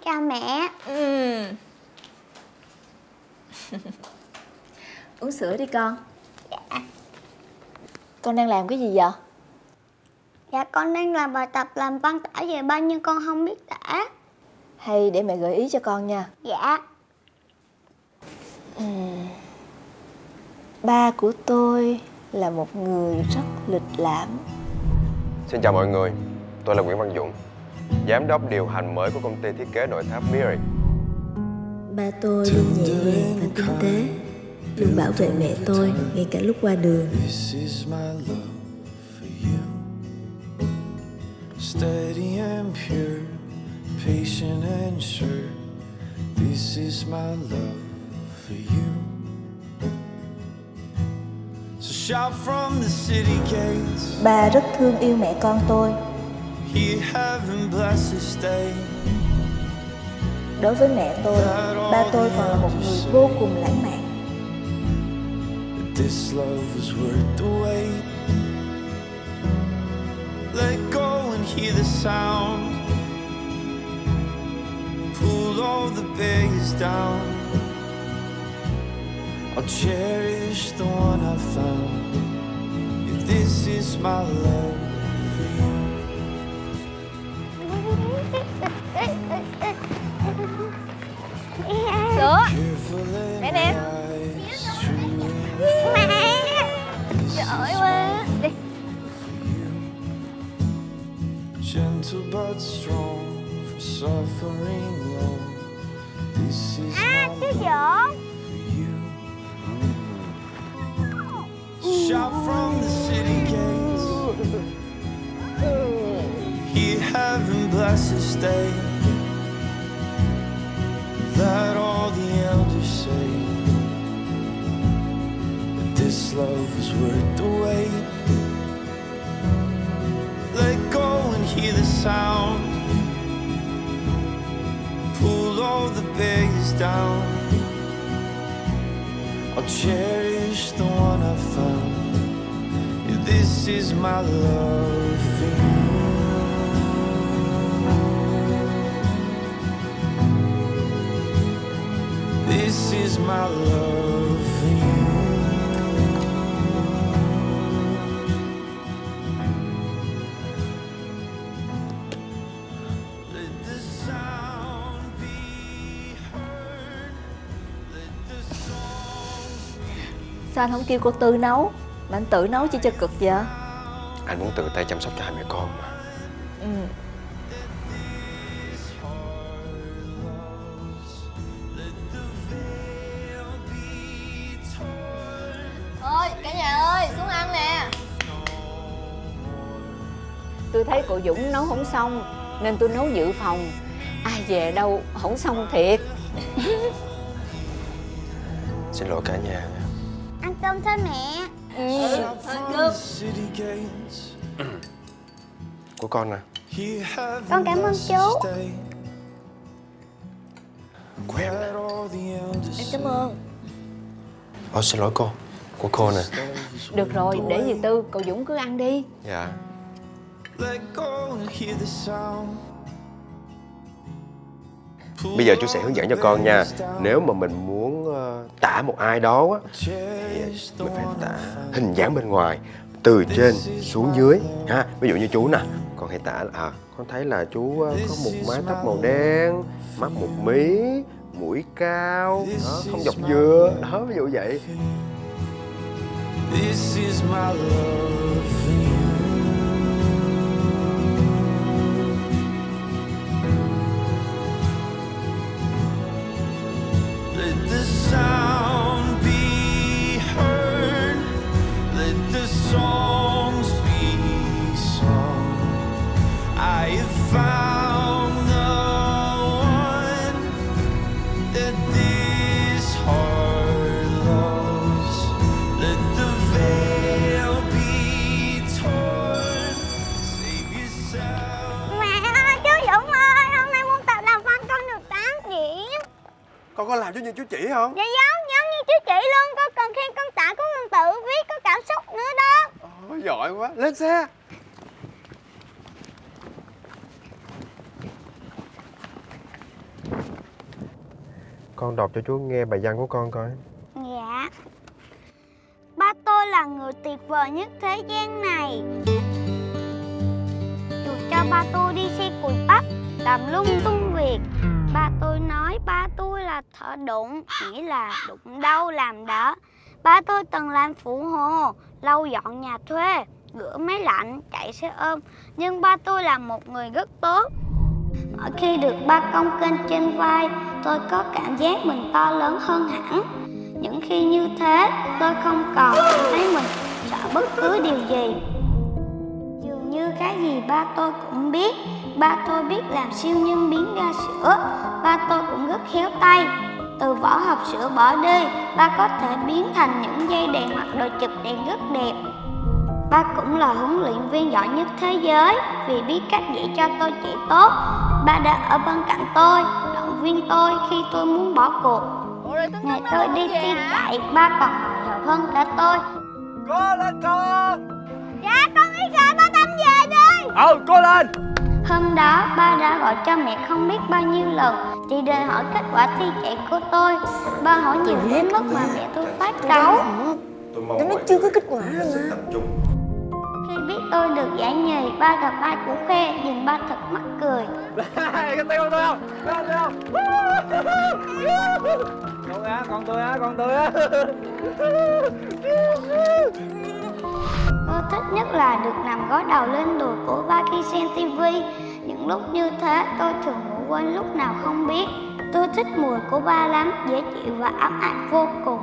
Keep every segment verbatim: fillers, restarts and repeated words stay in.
chào mẹ. Ừ. Uống sữa đi con. Dạ. Con đang làm cái gì vậy? Dạ con đang làm bài tập làm văn tả về ba nhưng con không biết tả. Hay để mẹ gợi ý cho con nha. Dạ. Uhm. Ba của tôi là một người rất lịch lãm. Xin chào mọi người, tôi là Nguyễn Văn Dũng, giám đốc điều hành mới của công ty thiết kế nội tháp Miri. Ba tôi luôn nhẹ nhàng và tinh tế, luôn bảo vệ mẹ tôi ngay cả lúc qua đường. Steady and pure, patient and sure. This is my love for you. So shout from the city gates. Ba rất thương yêu mẹ con tôi. He heaven bless his day. Đối với mẹ tôi, ba tôi còn là một người vô cùng lãng mạn. This love was worth the wait. Let go and hear the sound. Pull all the barriers down. I'll cherish the one I found. If this is my love for you. Sữa. Mẹ nè. Mẹ. Giỏi quá. Đi. Gentle but strong from suffering long. This is À, chú Dũng. shout from the city gates. Hear heaven bless this day. Let all the elders say that this love is worth the wait. Let go and hear the sound. Pull all the barriers down. I'll cherish the one I found. Yeah, this is my love for you. This is my love for you. Let the sound be heard. Let the songs be. Sao anh không kêu cô Tư nấu, mà anh tự nấu chỉ cho cực vậy? Anh muốn tự tay chăm sóc cho hai mẹ con mà. Ừ. Ôi, cả nhà ơi, xuống ăn nè. Tôi thấy cô Dũng nấu không xong nên tôi nấu dự phòng. Ai về đâu không xong thiệt. Xin lỗi cả nhà nha. Ăn cơm thôi mẹ. Ừ, ăn cơm. Của con nè. Con cảm ơn chú. Của em nè. Em cảm ơn. Ồ, xin lỗi cô. Của cô nè. Được rồi, để dì Tư, cậu Dũng cứ ăn đi. Dạ. Bây giờ chú sẽ hướng dẫn cho con nha. Nếu mà mình muốn uh, tả một ai đó á, thì mình phải tả hình dáng bên ngoài từ trên xuống dưới ha. Ví dụ như chú nè, con hãy tả là à, con thấy là chú uh, có một mái tóc màu đen, mắt một mí, mũi cao, đó, không dọc dừa, đó, ví dụ vậy. This is my love for you. Let the sound be heard. Let the songs be sung. I have found the one that this heart loves. Let the veil be torn. Save yourself. Mẹ ơi, chú Dũng ơi, hôm nay môn tập làm văn con được tám điểm. Con có làm cho như chú chỉ không? Dạ giống, giống như chú chị luôn. Con cần khen con tả, có ngôn tự viết, có cảm xúc nữa đó. Ồ, giỏi quá, lên xe. Con đọc cho chú nghe bài văn của con coi. Dạ. Ba tôi là người tuyệt vời nhất thế gian này. Dù cho ba tôi đi xe cùi bắp, làm lung tung việc, ba tôi nói ba tôi là thợ đụng, nghĩa là đụng đâu làm đó. Ba tôi từng làm phụ hồ, lau dọn nhà thuê, rửa máy lạnh, chạy xe ôm. Nhưng ba tôi là một người rất tốt. Mỗi khi được ba cong kênh trên vai, tôi có cảm giác mình to lớn hơn hẳn. Những khi như thế, tôi không còn thấy mình sợ bất cứ điều gì. Dường như cái gì ba tôi cũng biết. Ba tôi biết làm siêu nhân biến ra sữa. Ba tôi cũng rất khéo tay. Từ vỏ hộp sữa bỏ đi, ba có thể biến thành những dây đèn hoặc đồ chụp đèn rất đẹp. Ba cũng là huấn luyện viên giỏi nhất thế giới. Vì biết cách dạy cho tôi chạy tốt, ba đã ở bên cạnh tôi, động viên tôi khi tôi muốn bỏ cuộc. Ngày tôi đi thi chạy, ba còn hồi hộp hơn cả tôi. Cố lên con. Dạ con biết rồi, ba Tâm về đi. Ừ, cố lên. Hôm đó ba đã gọi cho mẹ không biết bao nhiêu lần, chỉ để hỏi kết quả thi chạy của tôi. Ba hỏi nhiều đến mức mà mẹ tôi phát cáu. Tôi nó chưa có kết quả rồi mà. Khi biết tôi được giải nhì, ba gặp ai cũng khoe, nhìn ba thật mắc cười. Cái tay con tôi không? Con tôi không? Con á, con tôi á, con tôi á. Tôi thích nhất là được nằm gối đầu lên đùi của ba khi xem tivi. Những lúc như thế tôi thường ngủ quên lúc nào không biết. Tôi thích mùi của ba lắm, dễ chịu và ấm áp vô cùng.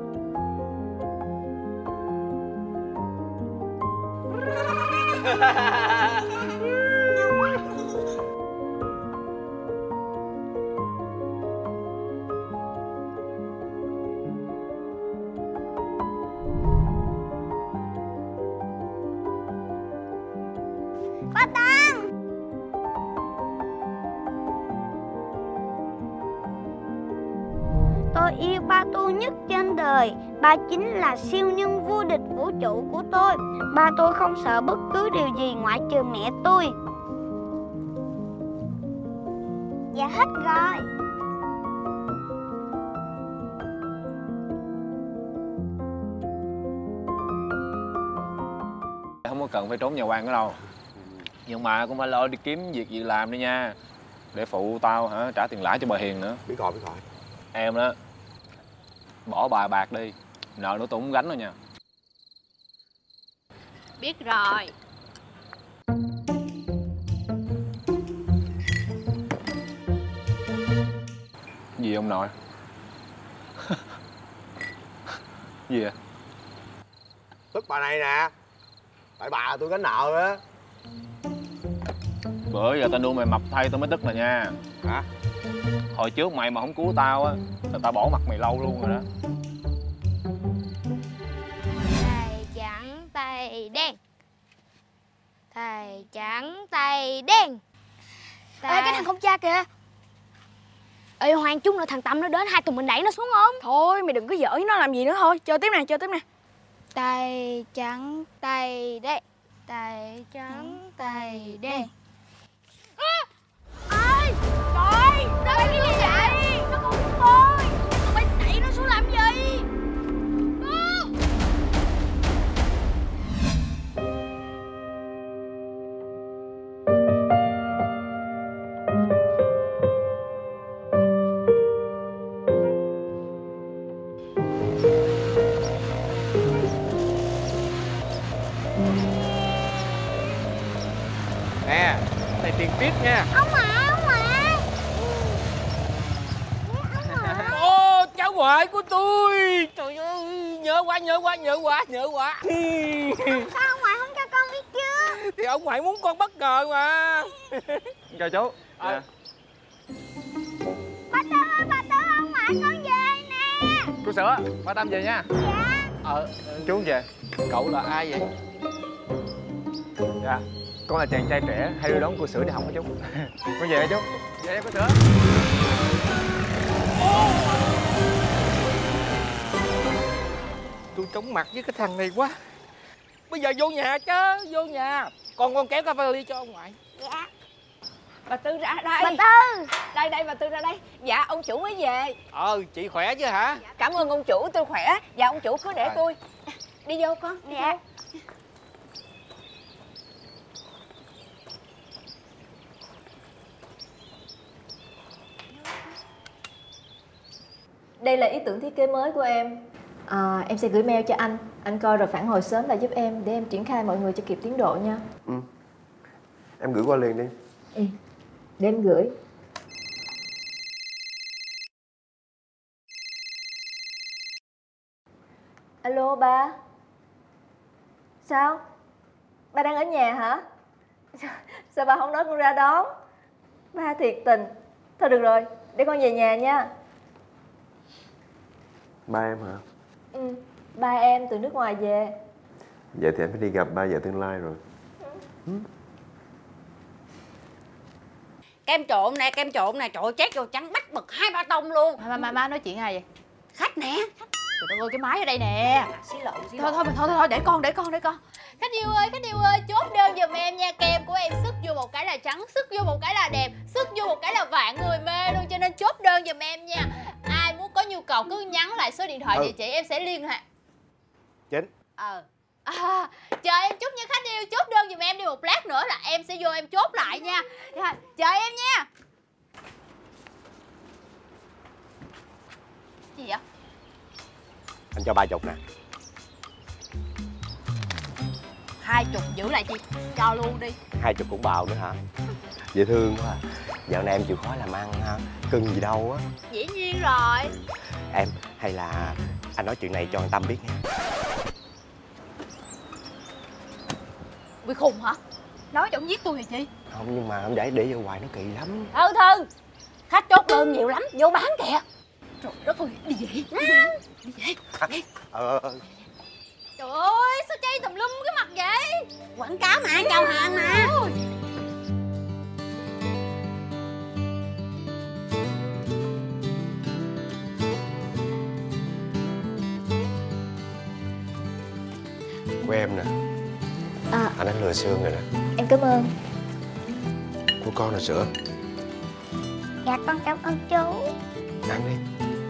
Ba Tâm! Tôi yêu ba tôi nhất trên đời. Ba chính là siêu nhân vô địch vũ trụ của tôi. Ba tôi không sợ bất cứ điều gì ngoại trừ mẹ tôi. Dạ hết rồi. Không có cần phải trốn nhà quan nữa đâu. Nhưng mà cũng phải lo đi kiếm việc gì làm đi nha. Để phụ tao hả trả tiền lãi cho bà Hiền nữa. Biết rồi, biết rồi. Em đó, bỏ bài bạc đi. Nợ nữa tôi không gánh đâu nha. Biết rồi. Gì ông nội? Gì vậy? Tức bà này nè. Tại bà tôi gánh nợ á. Bữa giờ tao nuôi mày mập thay tao mới tức nè nha. Hả? Hồi trước mày mà không cứu tao á, tao bỏ mặt mày lâu luôn rồi đó. Thầy trắng tay đen. Thầy trắng tay đen. Thầy... Ê cái thằng con cha kìa. Ê Hoàng chút nữa thằng Tâm nó đến, hai tụi mình đẩy nó xuống không? Thôi mày đừng có giỡn với nó làm gì nữa thôi. Chơi tiếp nè, chơi tiếp nè. Tay trắng tay đen. Tay trắng tay đen. Ơi trời, nó cái gì vậy? Nó không cứu tôi. Tụi bay đẩy nó xuống làm gì? Nè, này tiền tiếp nha. Ông mà, ông mà. Ô, cháu ngoại của tôi. Trời ơi, nhớ quá, nhớ quá, nhớ quá, nhớ quá. Sao ông ngoại không cho con biết chứ? Thì ông ngoại muốn con bất ngờ mà. Chào chú. Dạ. Ba Tư ơi, ba Tư, ông ngoại con về nè. Cô sữa, ba Tâm về nha. Dạ. Ờ, chú về. Cậu là ai vậy? Dạ, con là chàng trai trẻ hay đưa đón cô sữa đi học hả chú? Con về hả chú? Về em cô sữa. Tôi chóng mặt với cái thằng này quá. Bây giờ vô nhà chứ, vô nhà. Con con kéo cà phê ly cho ông ngoại. Dạ. Bà Tư ra đây. Bà Tư. Đây đây bà Tư ra đây. Dạ ông chủ mới về. Ờ chị khỏe chứ hả? Cảm ơn ông chủ, tôi khỏe. Dạ ông chủ cứ để tôi. Đi vô con. Đi Dạ. vô. Đây là ý tưởng thiết kế mới của em. À, em sẽ gửi mail cho anh. Anh coi rồi phản hồi sớm và giúp em để em triển khai mọi người cho kịp tiến độ nha. Ừ. Em gửi qua liền đi. Ừ. Để em gửi. Alo ba. Sao? Ba đang ở nhà hả? Sao ba không nói con ra đón? Ba thiệt tình. Thôi được rồi, để con về nhà nha. Ba em hả? Ừ, ba em từ nước ngoài về. Vậy thì em phải đi gặp ba vợ tương lai rồi. Ừ. Kem trộn nè, kem trộn nè, trời ơi, chét vô trắng bách bực hai ba tông luôn. Má má má nói chuyện ai vậy? Khách nè. Trời ơi, cái máy ở đây nè. Xí lộn, xí Thôi lộn. thôi thôi thôi để con để con để con. Khách yêu ơi, khách yêu ơi, chốt đơn giùm em nha. Kem của em sức vô một cái là trắng, sức vô một cái là đẹp, sức vô một cái là vạn người mê luôn. Cho nên chốt đơn giùm em nha. Ai muốn có nhu cầu cứ nhắn lại số điện thoại ừ. địa chỉ em sẽ liên hệ. Chính. Ờ à, chờ em chút nha khách yêu. Chốt đơn giùm em đi, một lát nữa là em sẽ vô em chốt lại nha. Rồi, chờ em nha. Gì vậy? Anh cho ba chục nè. Hai chục giữ lại chị, cho luôn đi. Hai chục cũng bào nữa hả? Dễ thương quá à. Dạo này em chịu khó làm ăn ha. Cưng gì đâu á. Dĩ nhiên rồi. Em, hay là anh nói chuyện này cho anh Tâm biết nha. Bị khùng hả? Nói cho ông giết tôi thì chi? Không, nhưng mà không để để vô hoài nó kỳ lắm. Thư Thư, khách chốt đơn nhiều lắm, vô bán kìa. Trời đất ơi, đi về. Đi về. À, ờ ờ. Trời ơi, sao chay tùm lum cái mặt vậy? Quảng cáo mà, chào hàng mà. Của em nè. À, Anh đã lừa xương rồi nè. em cảm ơn. Của con là sữa. Dạ con cảm ơn chú. Ăn đi.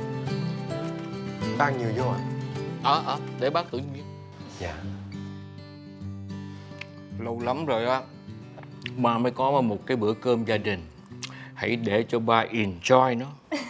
Ba ăn nhiều vô à? Ờ ờ để bác tự nhiên. Dạ. Lâu lắm rồi á ba mới có một cái bữa cơm gia đình. Hãy để cho ba enjoy nó.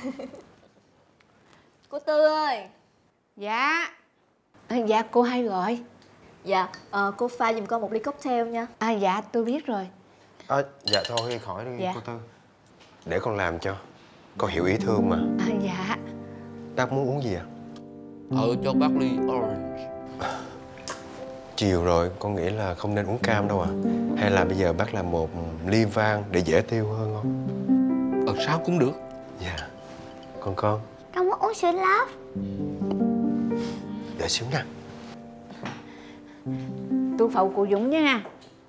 Cô Tư ơi. Dạ. À, dạ cô hay gọi. Dạ, ờ, cô pha giùm con một ly cocktail nha. À dạ tôi biết rồi. À, dạ thôi khỏi đi Dạ. cô Tư. Để con làm cho. Con hiểu ý thương mà. À dạ. Bác muốn uống gì à? Ờ cho bác ly orange. Chiều rồi, con nghĩ là không nên uống cam đâu à. Hay là bây giờ bác làm một ly vang để dễ tiêu hơn không? Ờ sao cũng được. Dạ. Còn con? Con muốn uống sữa love. Đợi xíu nha. Tôi phụ cụ Dũng nha.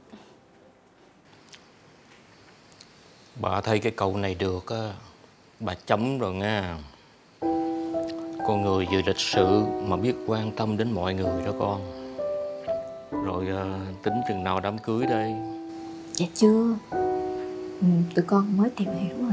Bà thấy cái câu này được á, bà chấm rồi nha. Con người vừa lịch sự mà biết quan tâm đến mọi người đó con. Rồi uh, tính chừng nào đám cưới đây? Dạ chưa. Ừ, tụi con mới tìm hiểu mà.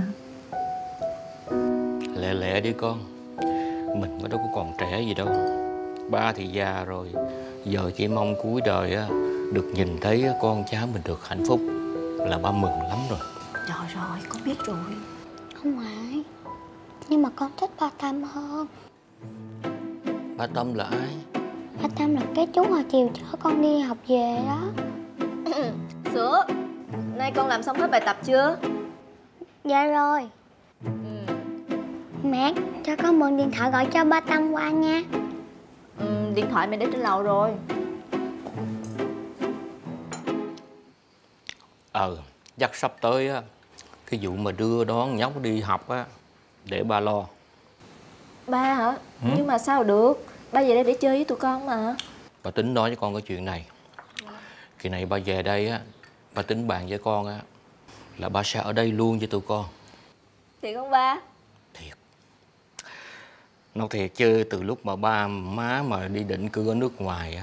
Lẹ lẹ đi con. Mình có đâu có còn trẻ gì đâu. Ba thì già rồi. Giờ chỉ mong cuối đời á được nhìn thấy con cháu mình được hạnh phúc là ba mừng lắm rồi. Rồi rồi, con biết rồi. Không phải. Nhưng mà con thích ba Tâm hơn. Ba Tâm là ai? Ba Tâm là cái chú hồi chiều chở con đi học về đó. Sữa, nay con làm xong hết bài tập chưa? Dạ rồi. Ừ. Mẹ, cho con mượn điện thoại gọi cho ba Tâm qua nha. Ừ, điện thoại mẹ để trên lầu rồi. Ờ, chắc sắp tới á, cái vụ mà đưa đón nhóc đi học á, để ba lo. Ba hả? Ừ. Nhưng mà sao được? Ba về đây để chơi với tụi con mà. Bà tính nói với con cái chuyện này. Kỳ này ba về đây á, ba tính bàn với con á, là ba sẽ ở đây luôn với tụi con. Thiệt không ba? Nói thiệt chứ từ lúc mà ba má mà đi định cư ở nước ngoài á,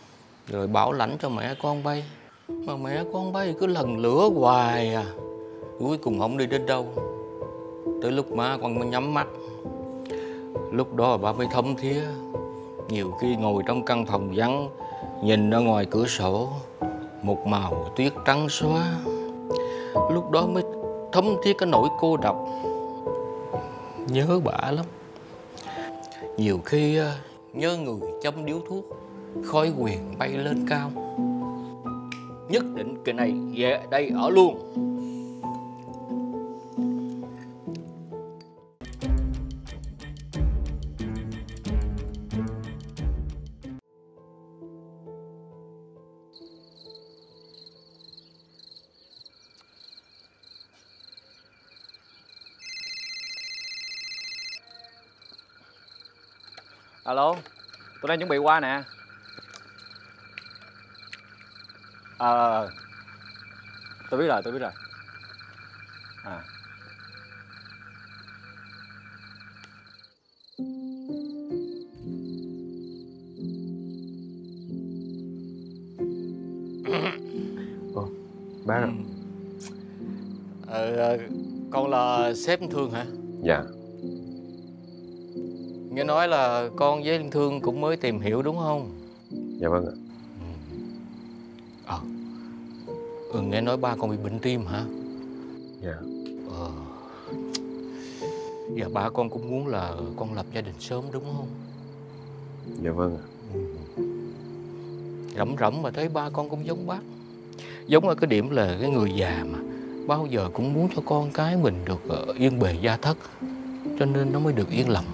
rồi bảo lãnh cho mẹ con bay, mà mẹ con bay cứ lần lữa hoài à. Cuối cùng không đi đến đâu. Tới lúc má con mới nhắm mắt. Lúc đó ba mới thấm thía. Nhiều khi ngồi trong căn phòng vắng, nhìn ra ngoài cửa sổ, một màu tuyết trắng xóa. Lúc đó mới thấm thía cái nỗi cô độc. Nhớ bả lắm. Nhiều khi nhớ người châm điếu thuốc, khói huyền bay lên cao. Nhất định cái này về đây ở luôn. Alo, tôi đang chuẩn bị qua nè. Ờ, à, tôi biết rồi, tôi biết rồi. À. Ồ, bác ạ. Ờ, con là sếp Thương hả? Dạ. Nghe nói là con với Liên Thương cũng mới tìm hiểu đúng không? Dạ vâng ạ. Ờ. Ừ, nghe nói ba con bị bệnh tim hả? Dạ. Ờ. Giờ ba con cũng muốn là con lập gia đình sớm đúng không? Dạ vâng ạ. Rẫm rẫm mà thấy ba con cũng giống bác. Giống ở cái điểm là cái người già mà bao giờ cũng muốn cho con cái mình được yên bề gia thất, cho nên nó mới được yên lòng.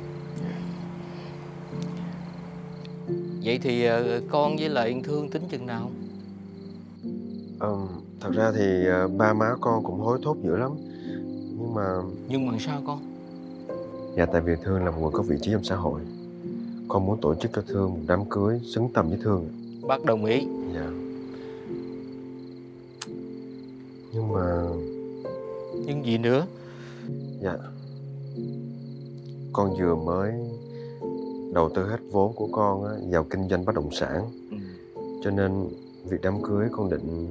Vậy thì con với lại Yên Thương tính chừng nào? Ờ, thật ra thì ba má con cũng hối thúc dữ lắm. Nhưng mà... Nhưng mà sao con? Dạ tại vì Thương là một người có vị trí trong xã hội. Con muốn tổ chức cho Thương một đám cưới xứng tầm với Thương. Bác đồng ý. Dạ. Nhưng mà... Nhưng gì nữa? Dạ. Con vừa mới đầu tư hết vốn của con á, vào kinh doanh bất động sản. Ừ. Cho nên việc đám cưới con định...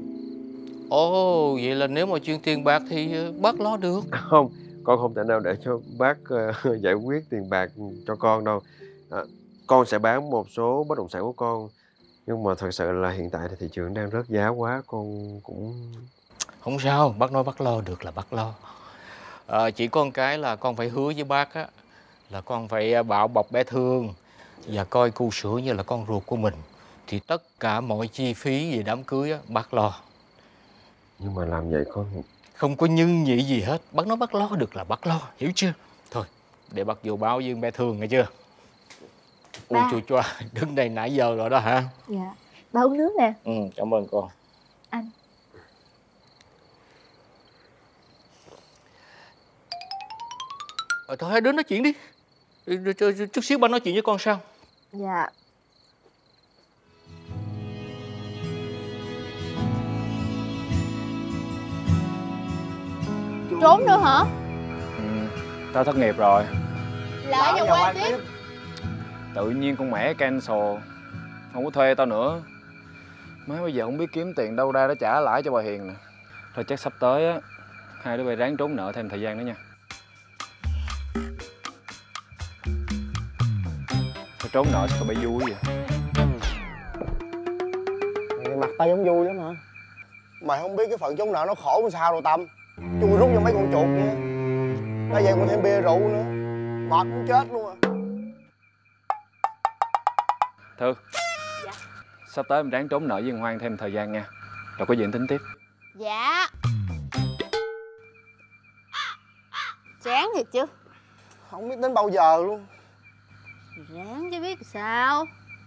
Ồ, vậy là nếu mà chuyên tiền bạc thì bác lo được. Không, con không thể nào để cho bác uh, giải quyết tiền bạc cho con đâu. À, con sẽ bán một số bất động sản của con. Nhưng mà thật sự là hiện tại thì thị trường đang rớt giá quá, con cũng... Không sao, bác nói bác lo được là bác lo. À, chỉ có một cái là con phải hứa với bác á, là con phải bảo bọc bé Thương và coi cu sữa như là con ruột của mình. Thì tất cả mọi chi phí về đám cưới á, bác lo. Nhưng mà làm vậy con... Không có nhưng nhị gì hết. Bác nói bác lo được là bác lo, hiểu chưa? Thôi, để bác vô báo với bé Thương nghe chưa? Ôi chua chua, đứng đây nãy giờ rồi đó hả? Dạ, ba uống nước nè. Ừ, cảm ơn con. Anh. Ờ, thôi hai đứa nói chuyện đi. Chút xíu ba nói chuyện với con sao? Dạ. Trốn nữa hả? Ừ, tao thất nghiệp rồi. Lại nhà qua tiếp. Tự nhiên con mẹ cancel, không có thuê tao nữa. Má bây giờ không biết kiếm tiền đâu ra để trả lãi cho bà Hiền nè. Thôi chắc sắp tới á, hai đứa bay ráng trốn nợ thêm thời gian nữa nha. Thôi trốn nợ sao tao bị vui vậy? Mặt tao giống vui lắm hả? Mày không biết cái phận trốn nợ nó khổ làm sao đâu Tâm. Chui rút vô mấy con chuột kia. Bây giờ còn thêm bia rượu nữa, mệt cũng chết luôn à. Thư. Dạ. Sắp tới em ráng trốn nợ với thằng Hoan thêm thời gian nha. Rồi có gì anh tính tiếp. Dạ. Chán thiệt chứ. Không biết đến bao giờ luôn. Ráng chứ biết sao.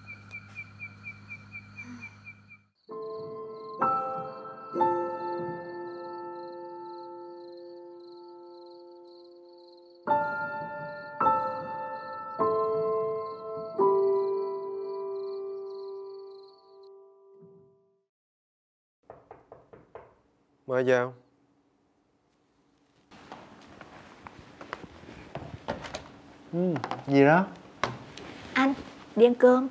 Mời vào. Ừ, gì đó? Anh, đi ăn cơm.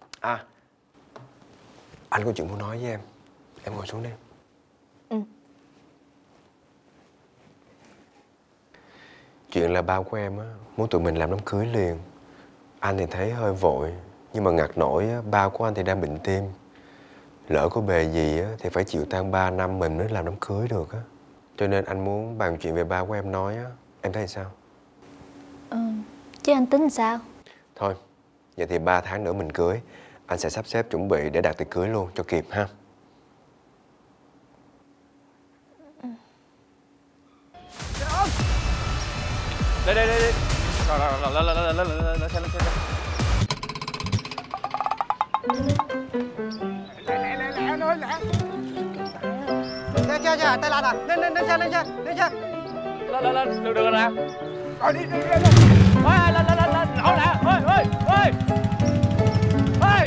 À, anh có chuyện muốn nói với em. Em ngồi xuống đi. Ừ. Chuyện là ba của em á muốn tụi mình làm đám cưới liền. Anh thì thấy hơi vội, nhưng mà ngặt nổi á, ba của anh thì đang bệnh tim. Lỡ có bề gì á thì phải chịu tang ba năm mình mới làm đám cưới được á. Cho nên anh muốn bàn chuyện về ba của em nói á. Em thấy sao? Ừ, chứ anh tính sao? Thôi, vậy thì ba tháng nữa mình cưới. Anh sẽ sắp xếp chuẩn bị để đặt tiệc cưới luôn cho kịp ha. Đây đây đây đây. Rồi rồi rồi lên lên lên lên lên lên xe lên xe. Lẹ lẹ lẹ nói lẹ. Xe xe xe tay lạnh à. Lên lên lên xe lên xe lên xe. Lên lên lên được được nè. Rồi đi đi đi. Ôi lên lên lên lên nổ nè. Ôi ôi ôi. Ôi.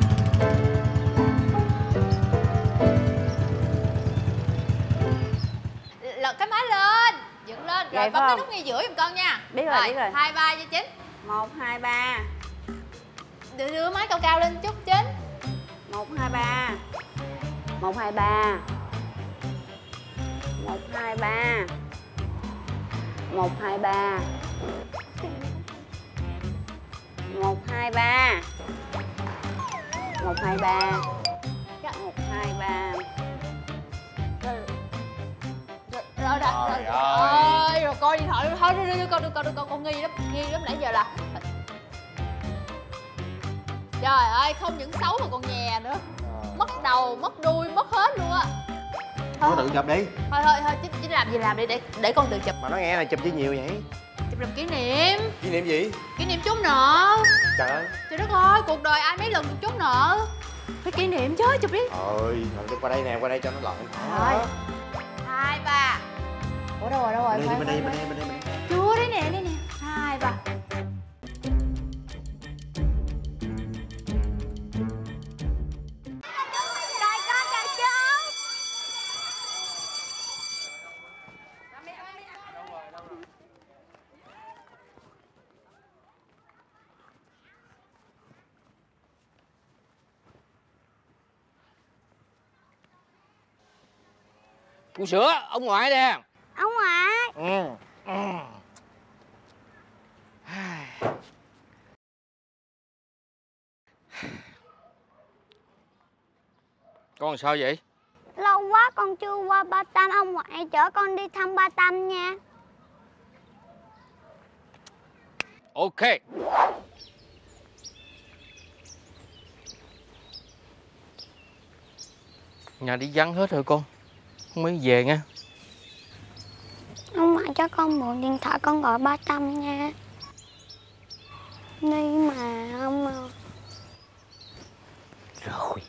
Lật cái máy lên, dựng lên rồi Vậy bấm phải cái không? nút ngay giữa giùm con nha. Biết rồi, biết rồi. Hai ba cho Chính. Một hai ba. Đưa, đưa máy cao cao lên chút Chính. Một hai ba. Một hai ba. Một hai ba. Một hai ba. Một hai ba. Một hai ba. Một hai ba. Rồi đặt rồi. Trời Ơi, rồi coi điện thoại thôi, đưa đưa con đưa con đưa con con nghi lắm, nghi lắm nãy giờ là. Trời ơi, không những xấu mà còn nhè nữa. Mất đầu, mất đuôi, mất hết luôn á. Thôi tự chụp đi. Thôi thôi thôi, Chính, Chính làm gì làm đi để để con tự chụp. Mà nói nghe là chụp chứ nhiều vậy. Chụp làm kỷ niệm. Kỷ niệm gì? Kỷ niệm trốn nợ. Trời ơi. Trời đất ơi, cuộc đời ai mấy lần được trốn nợ. Phải kỷ niệm chứ, chụp đi. Ơi, thôi qua đây nè, qua đây cho nó lọn. Rồi. Hai ba. Ủa đâu rồi, đâu rồi? Bên đây, Phải, bên đây, phải, bên đây, bên đây, bên đây. chưa đấy nè, đây nè. Hai ba. Uống sữa, ông ngoại nè. Ông ngoại. Ừ. Ừ. Con sao vậy? Lâu quá con chưa qua Ba Tâm, ông ngoại chở con đi thăm Ba Tâm nha. Ok. Nhà đi vắng hết rồi con. Không mấy về nha. Ông ngoại cho con mượn điện thoại con gọi Ba Tâm nha. Đi mà ông. Rồi.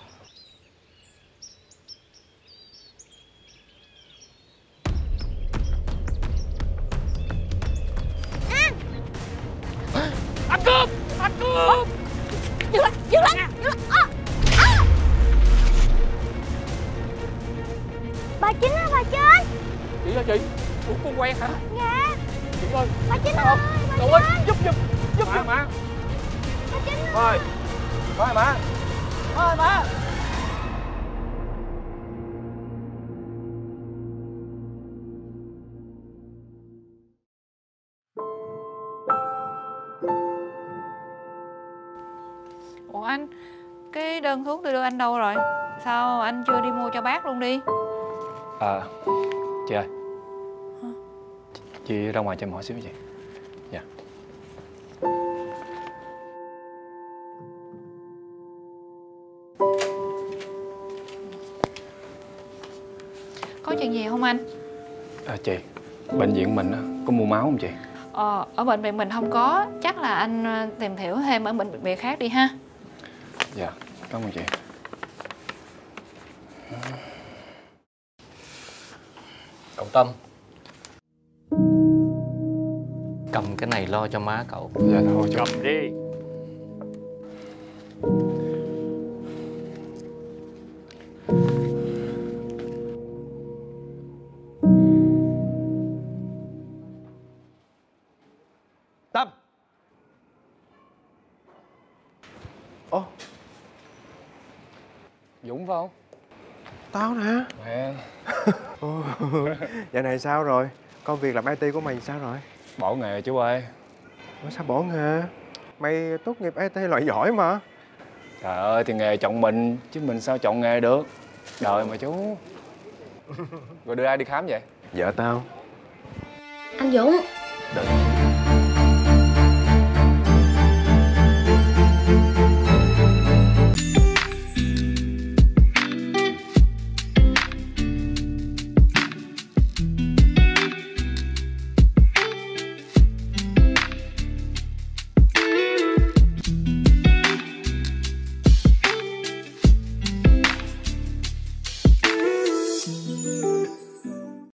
Anh cướp! Anh cướp! Dừng lại! Dừng lại! Dừng lại! À! À! Bà Chính ơi, bà Chính! Chị hả chị? Ủa con quen hả? Dạ! Chị ơi! Bà Chính ơi! Bà Cậu Chính! ơi! Giúp giúp! Giúp Má, má! Bà Chính ơi! Thôi! Thôi má! Thôi má! Ủa anh, cái đơn thuốc tôi đưa anh đâu rồi? Sao anh chưa đi mua cho bác luôn đi? À, chị ơi. Chị ra ngoài cho em hỏi xíu chị. Dạ. Có chuyện gì không anh? À, chị, bệnh viện mình á, có mua máu không chị? Ờ, ở bệnh viện mình không có. Chắc là anh tìm hiểu thêm ở bệnh viện khác đi ha. Dạ, cảm ơn chị. Cậu Tâm, cầm cái này lo cho má cậu. Dạ thôi chị. Cầm đi. Tâm. Ồ. Dũng phải không? Tao nè. Mẹ. Dạo này sao rồi? Công việc làm i tê của mày sao rồi? Bỏ nghề chú ơi. Ủa sao bỏ nghề? Mày tốt nghiệp i tê loại giỏi mà. Trời ơi thì nghề chọn mình, chứ mình sao chọn nghề được. Đời mà chú. Rồi đưa ai đi khám vậy? Vợ tao. Anh Dũng. Đợi.